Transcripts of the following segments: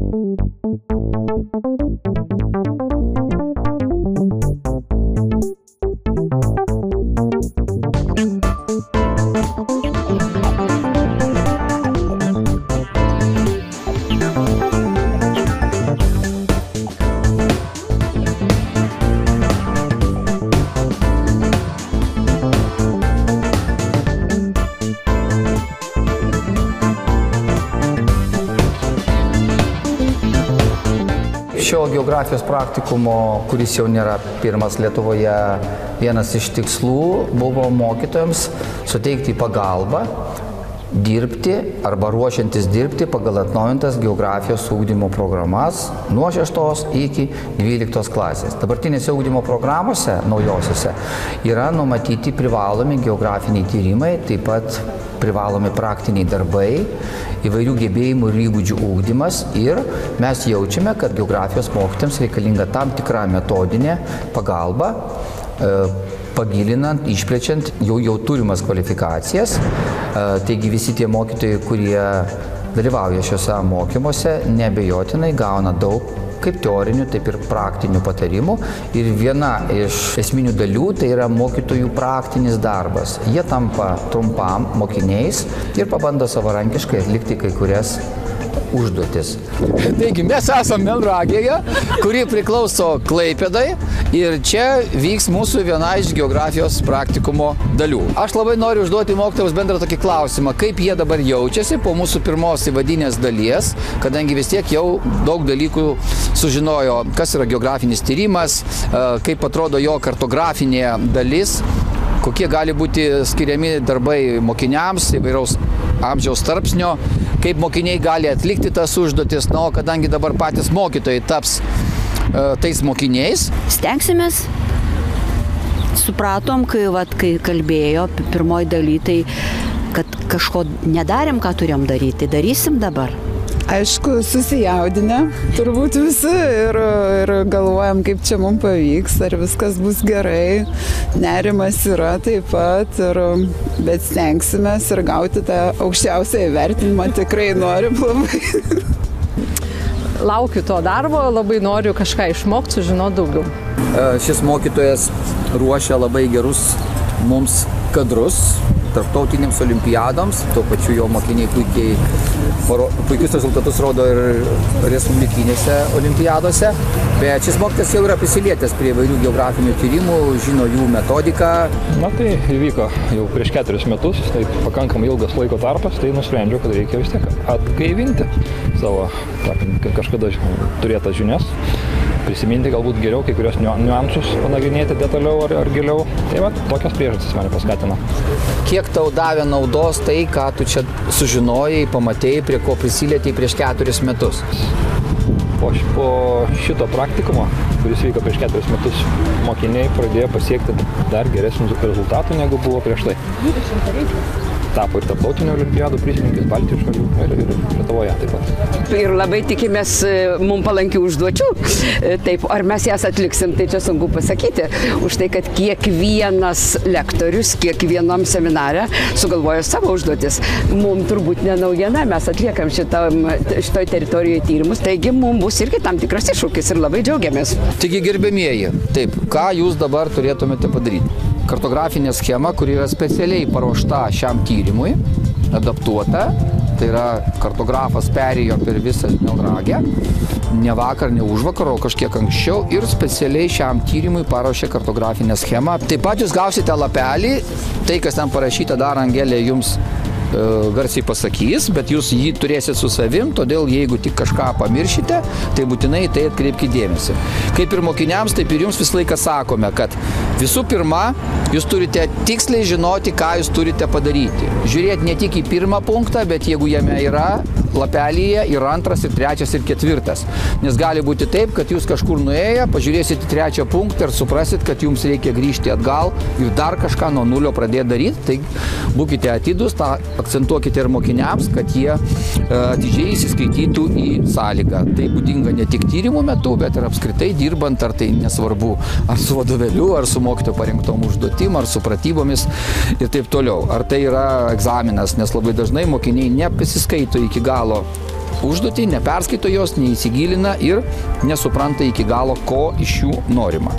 Šio geografijos praktikumo, kuris jau nėra pirmas Lietuvoje, vienas iš tikslų buvo mokytojams suteikti pagalbą dirbti arba ruošiantis dirbti pagal atnaujintas geografijos ugdymo programas nuo 6 iki 12 klasės. Dabartinėse ugdymo programose, naujosiuose, yra numatyti privalomi geografiniai tyrimai, taip pat privalomi praktiniai darbai, įvairių gebėjimų ir įgūdžių ugdymas ir mes jaučiame, kad geografijos mokytojams reikalinga tam tikra metodinė pagalba, pagilinant, išplečiant jau turimas kvalifikacijas. Taigi visi tie mokytojai, kurie dalyvauja šiuose mokymuose, neabejotinai gauna daug kaip teorinių, taip ir praktinių patarimų. Ir viena iš esminių dalių tai yra mokytojų praktinis darbas. Jie tampa trumpam mokiniais ir pabando savarankiškai atlikti kai kurias užduotis. Taigi, mes esame Melnragėje, kuri priklauso Klaipėdai ir čia vyks mūsų viena iš geografijos praktikumo dalių. Aš labai noriu užduoti mokytojams bendrą tokį klausimą, kaip jie dabar jaučiasi po mūsų pirmos įvadinės dalies, kadangi vis tiek jau daug dalykų sužinojo, kas yra geografinis tyrimas, kaip atrodo jo kartografinė dalis, kokie gali būti skiriami darbai mokiniams įvairaus amžiaus tarpsnio, kaip mokiniai gali atlikti tas užduotis, o kadangi dabar patys mokytojai taps tais mokiniais. Stengsimės. Supratom, kai kalbėjo pirmoji daly, tai kad kažko nedarėm, ką turėjom daryti, darysim dabar. Aišku, susijaudinę turbūt visi ir galvojam, kaip čia mums pavyks, ar viskas bus gerai. Nerimas yra taip pat, bet stengsimės ir gauti tą aukščiausią įvertinimą tikrai norim labai. Laukiu to darbo, labai noriu kažką išmokti, sužinoti daugiau. Šis mokytojas ruošia labai gerus mums kadrus tarptautinėms olimpiadoms, tuo pačiu jo mokiniai puikius rezultatus rodo ir respublikinėse olimpiadose, bet šis mokytojas jau yra prisilietęs prie įvairių geografinių tyrimų, žino jų metodiką. Na tai įvyko jau prieš 4 metus, tai pakankamai ilgas laiko tarpas, tai nusprendžiau, kad reikia vis tiek atgaivinti savo kažkada turėtas žinias, prisiminti galbūt geriau kai kurios niuansus, panagrinėti detaliau ar giliau. Tai va, tokios priežastys mane paskatina. Kiek tau davė naudos tai, ką tu čia sužinojai, pamatėjai, prie ko prisilietei prieš 4 metus? Po šito praktikumo, kuris vyko prieš 4 metus, mokiniai pradėjo pasiekti dar geresnių rezultatų, negu buvo prieš tai. Tapo ir tarptautinių olimpiadų prizininkais Baltijos šalių ir Lietuvoje taip pat. Ir labai tikimės mums palankių užduočių. Taip, ar mes jas atliksim, tai čia sunku pasakyti. Už tai, kad kiekvienas lektorius, kiekvienam seminare sugalvoja savo užduotis. Mums turbūt ne naujiena, mes atliekam šitoj teritorijoje tyrimus, taigi mums bus irgi tam tikras iššūkis ir labai džiaugiamės. Taigi, gerbėmieji, taip, ką jūs dabar turėtumėte padaryti? Kartografinė schema, kuri yra specialiai paruošta šiam tyrimui, adaptuota, tai yra kartografas perėjo per visą Melnragę, ne vakar, ne užvakar, o kažkiek anksčiau ir specialiai šiam tyrimui paruošė kartografinę schemą. Taip pat jūs gausite lapelį, tai kas ten parašyta dar Angelė jums garsiai pasakys, bet jūs jį turėsit su savim, todėl jeigu tik kažką pamiršite, tai būtinai tai atkreipkite dėmesį. Kaip ir mokiniams, taip ir jums visą laiką sakome, kad visų pirma, jūs turite tiksliai žinoti, ką jūs turite padaryti. Žiūrėti ne tik į pirmą punktą, bet jeigu jame yra lapelyje ir 2, ir 3, ir 4. Nes gali būti taip, kad jūs kažkur nuėję, pažiūrėsit į 3 punktą ir suprasit, kad jums reikia grįžti atgal ir dar kažką nuo nulio pradėti daryti. Tai būkite atidūs, tą akcentuokite ir mokiniams, kad jie atidžiai įsiskaitytų į sąlygą. Tai būdinga ne tik tyrimų metu, bet ir apskritai dirbant, ar tai nesvarbu, ar su vadovėliu, ar su mokytojo parinktom užduotim, ar su pratybomis ir taip toliau. Ar tai yra egzaminas, nes labai dažnai mokiniai nepasiskaito iki galo užduotį, neperskaito jos, neįsigilina ir nesupranta iki galo, ko iš jų norima.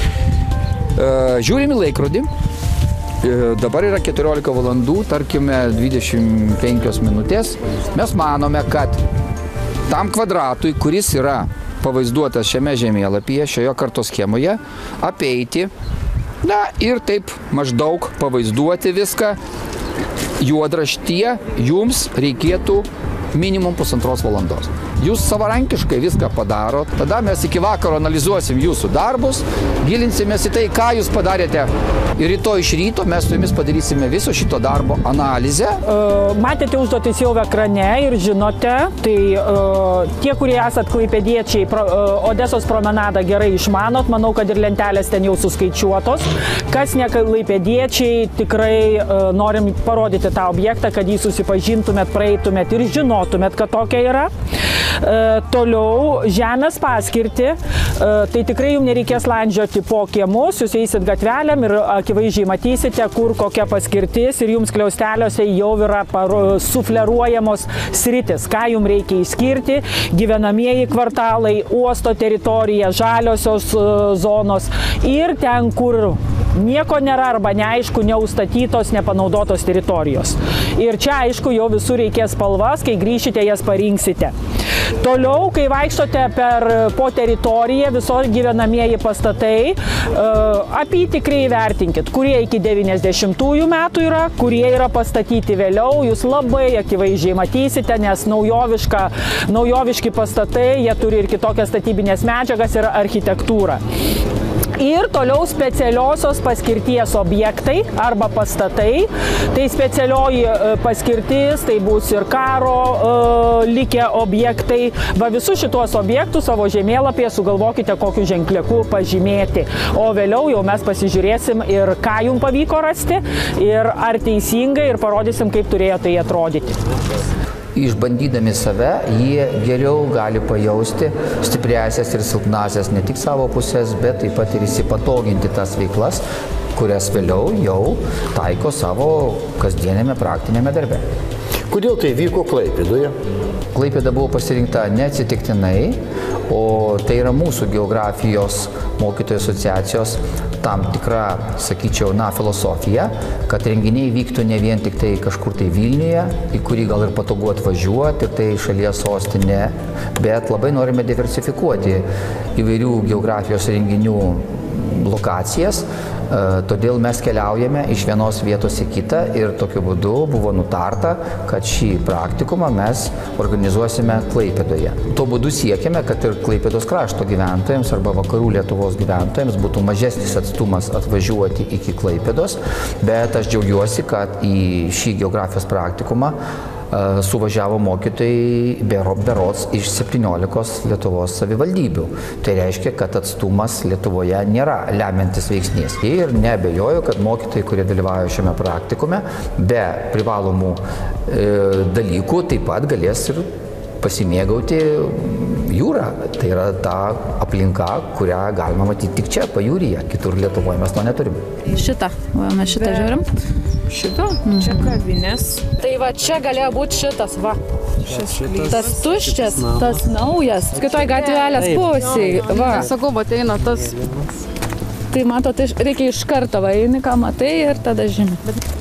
Žiūrim į laikrodį. Dabar yra 14 valandų, tarkime 25 minutės. Mes manome, kad tam kvadratui, kuris yra pavaizduotas šiame žemėlapyje, šioje kartos schemoje, apeiti, na ir taip maždaug pavaizduoti viską, juodraštyje jums reikėtų minimum 1,5 valandos. Jūs savarankiškai viską padarot, tada mes iki vakaro analizuosim jūsų darbus, gilinsimės į tai, ką jūs padarėte. Ir rytoj iš ryto mes su jumis padarysime viso šito darbo analizę. Matėte užduotis jau ekrane ir žinote, tai tie, kurie esat klaipėdiečiai, Odesos promenadą gerai išmanot, manau, kad ir lentelės ten jau suskaičiuotos. Kas ne klaipėdiečiai, tikrai norim parodyti tą objektą, kad jį susipažintumėt, praeitumėt ir žinotumėt, kad tokia yra. Toliau žemės paskirtį, tai tikrai jums nereikės landžioti po kiemus, jūs eisit gatvelėm ir akivaizdžiai matysite, kur kokia paskirtis ir jums kliausteliuose jau yra sufleruojamos sritis, ką jums reikia išskirti, gyvenamieji kvartalai, uosto teritorija, žaliosios zonos ir ten, kur nieko nėra arba neaišku, neužstatytos, nepanaudotos teritorijos. Ir čia aišku jau visur reikės spalvas, kai grįšite, jas parinksite. Toliau, kai vaikštote po teritoriją, viso gyvenamieji pastatai, apytikriai įvertinkit, kurie iki 90-ųjų metų yra, kurie yra pastatyti vėliau, jūs labai akivaizdžiai matysite, nes naujoviški pastatai, jie turi ir kitokias statybinės medžiagas ir architektūrą. Ir toliau specialiosios paskirties objektai arba pastatai. Tai specialioji paskirtis, tai bus ir karo likę objektai. Va visus šitos objektus savo žemėlapyje sugalvokite, kokiu ženkliuku pažymėti. O vėliau jau mes pasižiūrėsim ir ką jums pavyko rasti, ir ar teisingai, ir parodysim, kaip turėjo tai atrodyti. Išbandydami save, jie geriau gali pajausti stipriasias ir silpnasias ne tik savo pusės, bet taip pat ir įsipatoginti tas veiklas, kurias vėliau jau taiko savo kasdienėme praktinėme darbe. Kodėl tai vyko Klaipėdoje? Klaipėda buvo pasirinkta neatsitiktinai, o tai yra mūsų geografijos mokytojų asociacijos tam tikra, sakyčiau, filosofija, kad renginiai vyktų ne vien tik tai kažkur tai Vilniuje, į kurį gal ir patogu atvažiuoti, ir tai šalies sostinė, bet labai norime diversifikuoti įvairių geografijos renginių lokacijas, todėl mes keliaujame iš vienos vietos į kitą ir tokiu būdu buvo nutarta, kad šį praktikumą mes organizuosime Klaipėdoje. Tuo būdu siekiame, kad ir Klaipėdos krašto gyventojams arba vakarų Lietuvos gyventojams būtų mažesnis atstumas atvažiuoti iki Klaipėdos, bet aš džiaugiuosi, kad į šį geografijos praktikumą suvažiavo mokytojai berods iš 17 Lietuvos savivaldybių. Tai reiškia, kad atstumas Lietuvoje nėra lemiantis veiksnys. Ir neabejoju, kad mokytojai, kurie dalyvauja šiame praktikume, be privalomų dalykų taip pat galės ir pasimėgauti jūrą. Tai yra ta aplinka, kurią galima matyti tik čia, pajūryje. Kitur Lietuvoje mes to neturime. Šitą. Mes šitą žiūrim. Šito? Čia kavinės. Tai va čia galėjo būti šitas, va. Tas tuščias, tas naujas. Kitoj gatvelės pusėj. Va. Sakau, va, eina tas. Tai matot, reikia iš karto, va, eini, ką matai ir tada žymi.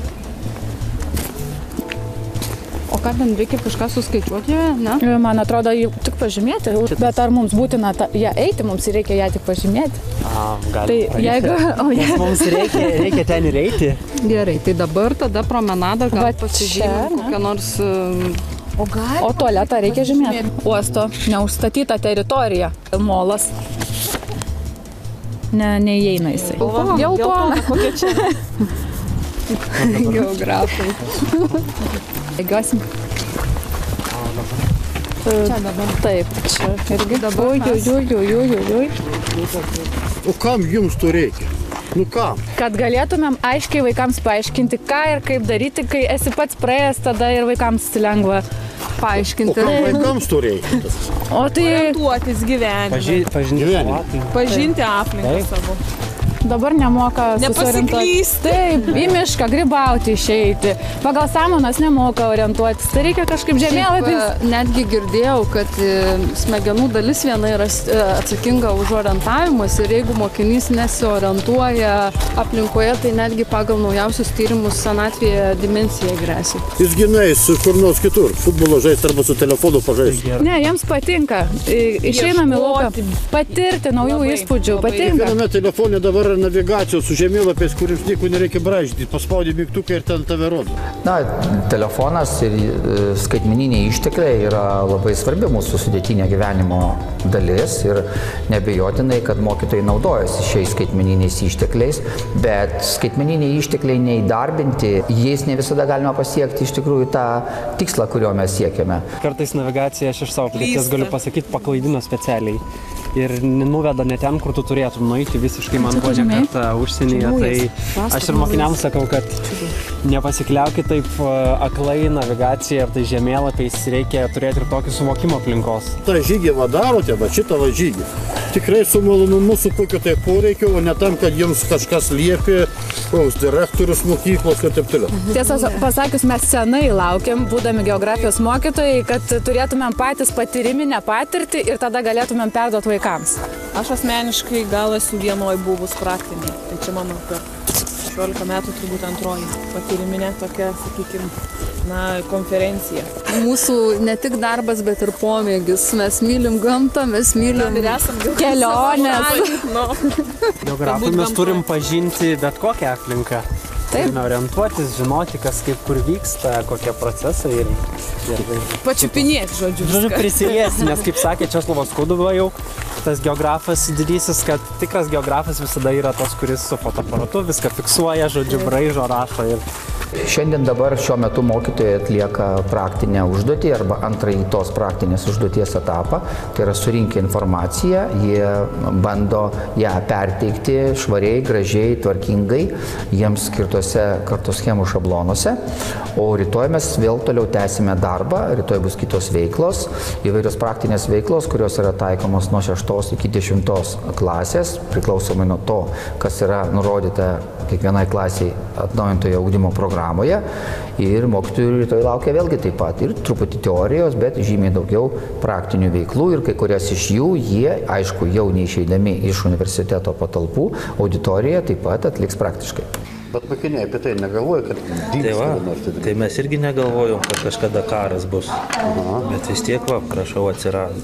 O ką ten reikia kažką suskaičiuoti, ne? Man atrodo, jį tik pažymėti, bet ar mums būtina ją eiti, mums reikia ją tik pažymėti. Tai jeigu... Mums reikia ten ir eiti. Gerai, tai dabar tada promenadą gal pasižymėti kokią nors... O tualetą reikia žymėti. Uosto neužstatyta teritorija. Molas. Neįeina jisai. Geltona. Kokia čia? Geografai. Eigosim. Čia dabar. Taip, čia irgi dabar. Oi. O kam jums to reikia? Nu kam? Kad galėtumėm aiškiai vaikams paaiškinti, ką ir kaip daryti, kai esi pats praėjęs, tada ir vaikams lengva paaiškinti. O kam vaikams to reikia? O tai... Orientuotis gyvenime. Pažinti aplinką savo. dabar nemoka Nepasiklysti. Taip, į mišką, grybauti, išeiti. Pagal samanas nemoka orientuotis. Tai reikia kažkaip žemėlapis. Netgi girdėjau, kad smegenų dalis viena yra atsakinga už orientavimus ir jeigu mokinys nesiorientuoja aplinkoje, tai netgi pagal naujausius tyrimus senatvėje dimensija gresia. Jis ginais kur nors kitur, futbolo žaisti arba su telefonu pažaisti. Ne, jiems patinka. Išeinam į lauką, patirti naujų įspūdžių. Patinka. Kiekviename telefone dabar yra navigacijos su žemėlapiais, kuriems nieko nereikia braižyti. Paspaudi mygtuką ir ten tave rodo. Na, telefonas ir skaitmeniniai ištekliai yra labai svarbi mūsų sudėtinė gyvenimo dalis ir neabejotinai, kad mokytojai naudojasi šiais skaitmeniniais ištekliais, bet skaitmeniniai ištekliai neįdarbinti, jais ne visada galima pasiekti iš tikrųjų tą tikslą, kurio mes siekiame. Kartais navigacija, aš iš savo patirties galiu pasakyti, paklaidino specialiai. Ir nuveda ne ten, kur tu turėtum nueiti, visiškai man buvo ne kartą užsienyje. Tai aš ir mokiniams sakau, kad nepasikliaukit taip aklai navigacija ar tai žemėlapiais, reikia turėti ir tokį suvokimo aplinkos. Ta žygį darote, va šitą žygį. Tikrai su malonumu, su kokiu tai poreikiu, o ne tam, kad jums kažkas liepė, koks direktorius mokyklos ir taip toliau. Tiesą pasakius, mes senai laukiam, būdami geografijos mokytojai, kad turėtumėm patys patyriminę patirtį ir tada galėtumėm perduoti vaikams. Aš asmeniškai gal esu vienoj buvus praktinė. Tai čia mano per 16 metų turbūt antroji patyriminė tokia, sakykime, konferencija. Mūsų ne tik darbas, bet ir pomėgis. Mes mylim gamtą, mes mylim keliones. Geografai mes turim pažinti bet kokią aplinką. Turime orientuotis, žinoti, kas kaip kur vyksta, kokie procesai ir pačiupinėti, žodžiu. Prisiliesti, nes kaip sakė Česlovas Kudova jau, tas geografas didysis, kad tikras geografas visada yra tas, kuris su fotoaparatu viską fiksuoja, žodžiu, braižo, rašo ir... Šiandien dabar šiuo metu mokytojai atlieka praktinę užduotį arba antrąjį tos praktinės užduoties etapą. Tai yra surinkę informaciją, jie bando ją perteikti švariai, gražiai, tvarkingai, jiems skirtose kartoschemų šablonuose. O rytoj mes vėl toliau tęsime darbą, rytoj bus kitos veiklos, įvairios praktinės veiklos, kurios yra taikomos nuo 6 iki 10 klasės, priklausomai nuo to, kas yra nurodyta kiekvienai klasiai atnaujintoje ugdymo programoje. Ir mokytojų rytoj laukia vėlgi taip pat ir truputį teorijos, bet žymiai daugiau praktinių veiklų ir kai kurias iš jų jie, aišku, jau neišeidami iš universiteto patalpų, auditoriją taip pat atliks praktiškai. Bet mokiniai apie tai negalvoja, kad dings. Tai mes irgi negalvojom, kad kažkada karas bus. Bet vis tiek, prašau, atsirado.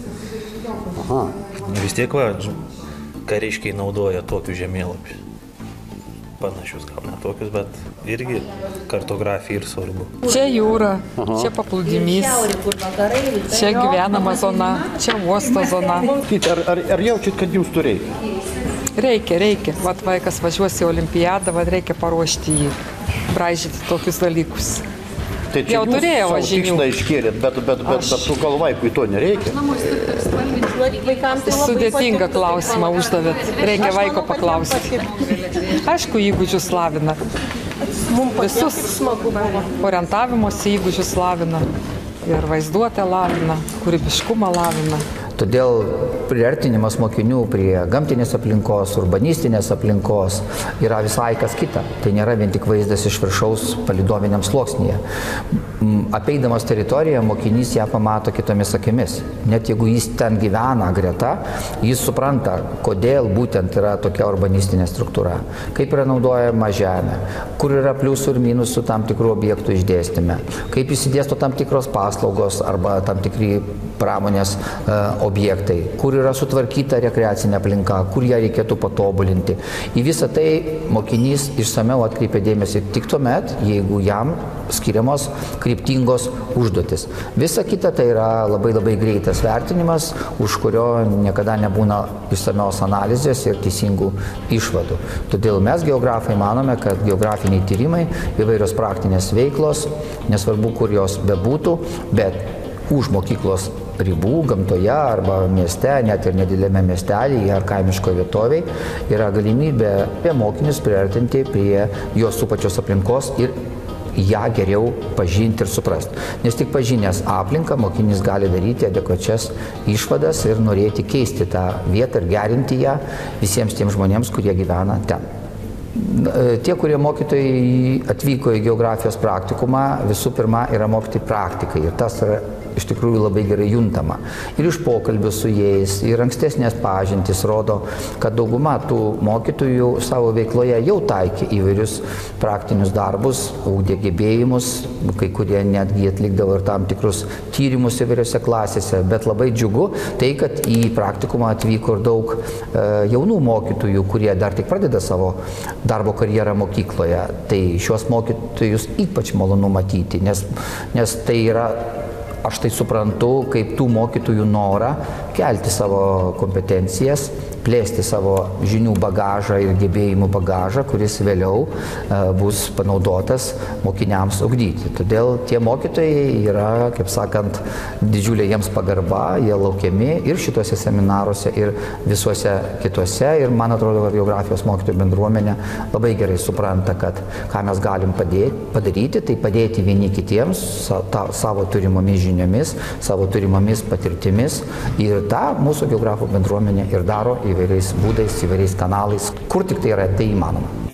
Vis tiek, kariškiai naudoja tokius žemėlapius. Panašius, gal ne tokius, bet irgi kartografija ir svarbu. Čia jūra, čia paplūdimys, čia gyvenama zona, čia uosto zona. Ar jaučiat, kad jums to reikia? Reikia. Vat vaikas važiuosi į olimpiadą, vat reikia paruošti jį, braižyti tokius dalykus. Tai čia jau turėjau žinių. Tikslą iškėlėt, bet tu gal vaikui to nereikia? Sudėtingą klausimą uždavėt. Reikia vaiko paklausyti. Aišku, įgūdžius lavina. Visus orientavimosi įgūdžius lavina. Ir vaizduotę lavina, kūrybiškumą lavina. Todėl priartinimas mokinių prie gamtinės aplinkos, urbanistinės aplinkos yra visai kas kita. Tai nėra vien tik vaizdas iš viršaus palydoviniam sluoksnyje. Apeidamas teritoriją, mokinys ją pamato kitomis akimis. Net jeigu jis ten gyvena greta, jis supranta, kodėl būtent yra tokia urbanistinė struktūra, kaip yra naudojama žemė, kur yra pliusų ir minusų tam tikrų objektų išdėstyme, kaip įsidėsto tam tikros paslaugos arba tam tikri pramonės objektai, kur yra sutvarkyta rekreacinė aplinka, kur ją reikėtų patobulinti. Į visą tai mokinys išsamiau atkreipia dėmesį tik tuomet, jeigu jam skiriamos kryptingos užduotis. Visa kita tai yra labai greitas vertinimas, už kurio niekada nebūna išsamios analizės ir teisingų išvadų. Todėl mes geografai manome, kad geografiniai tyrimai, įvairios praktinės veiklos, nesvarbu, kur jos bebūtų, bet už mokyklos ribų, gamtoje arba mieste, net ir nedidelėme miestelėje ar kaimiško vietovėje, yra galimybė mokinius priartinti prie jos supačios aplinkos ir ją geriau pažinti ir suprasti. Nes tik pažinęs aplinką, mokinys gali daryti adekvačias išvadas ir norėti keisti tą vietą ir gerinti ją visiems tiems žmonėms, kurie gyvena ten. Tie, kurie mokytojai atvyko į geografijos praktikumą, visų pirma yra mokyti praktikai ir tas yra iš tikrųjų labai gerai juntama. Ir iš pokalbių su jais, ir ankstesnės pažintys rodo, kad dauguma tų mokytojų savo veikloje jau taikė įvairius praktinius darbus, ugdė gebėjimus, kai kurie netgi atlikdavo ir tam tikrus tyrimus įvairiose klasėse, bet labai džiugu tai, kad į praktikumą atvyko ir daug jaunų mokytojų, kurie dar tik pradeda savo darbo karjerą mokykloje. Tai šiuos mokytojus ypač malonu matyti, nes tai yra, aš tai suprantu, kaip tų mokytojų norą kelti savo kompetencijas, plėsti savo žinių bagažą ir gebėjimų bagažą, kuris vėliau bus panaudotas mokiniams ugdyti. Todėl tie mokytojai yra, kaip sakant, didžiulė jiems pagarba, jie laukiami ir šituose seminaruose, ir visuose kituose. Ir man atrodo, kad geografijos mokytojų bendruomenė labai gerai supranta, kad ką mes galim padaryti, tai padėti vieni kitiems savo turimomis žiniomis, savo turimomis patirtimis. Ir tą mūsų geografų bendruomenė ir daro įvairiais būdais, įvairiais kanalais, kur tik tai yra tai įmanoma.